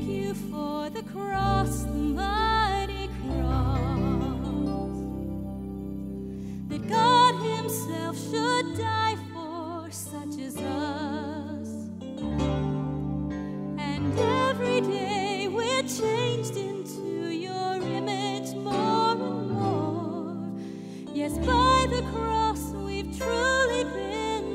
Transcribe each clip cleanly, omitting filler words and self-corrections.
you for the cross, the mighty cross, that God himself should die for such as us. And every day we're changed into your image more and more. Yes, by the cross we've truly been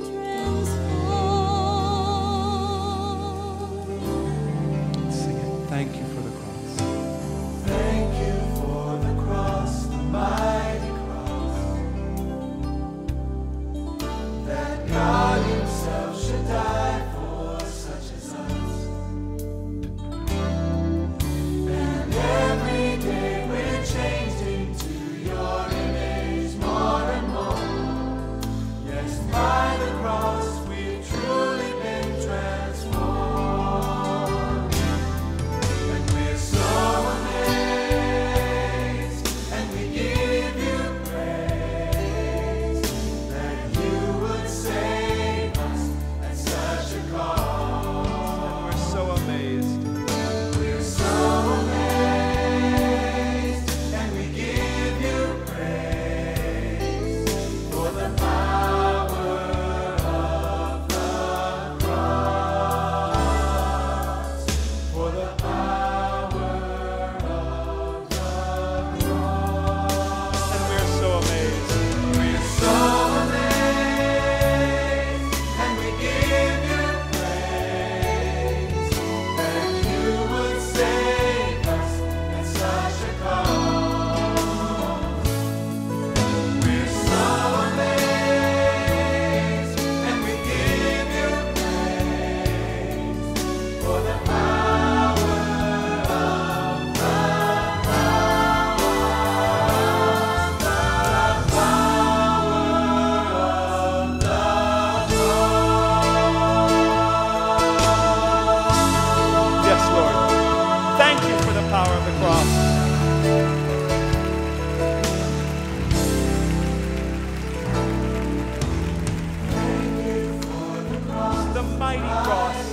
transformed. Sing it. Thank you for the cross. Thank you for the cross, the mighty cross, that God himself should die for such as us. And every day we're changed into your image more and more. Yes, by the cross we've truly been transformed. And we're so amazed, and we give you praise, that you would save us at such a cost. We're so amazed. We're so amazed, and we give you praise for the power of the cross, for the power of the cross. And we're so amazed. We're so amazed, and we give you praise, that you would save us at such a cost. We're so amazed, and we give you praise for the power of the Yes, Lord. Thank you for the power of the cross. The mighty cross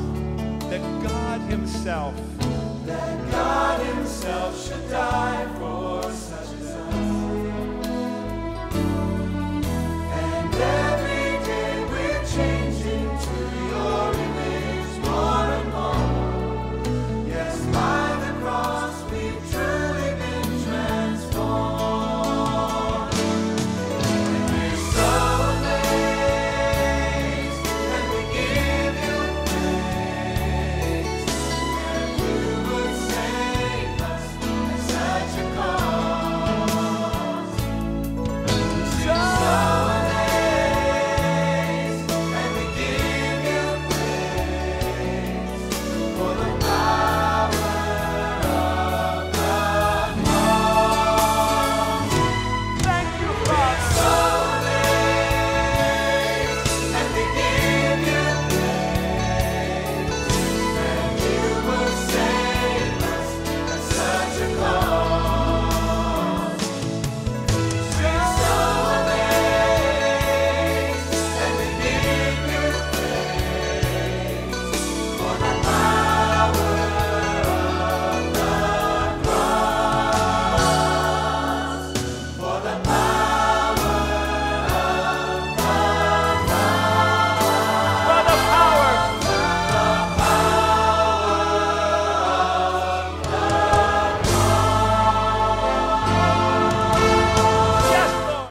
that God himself that God himself should die for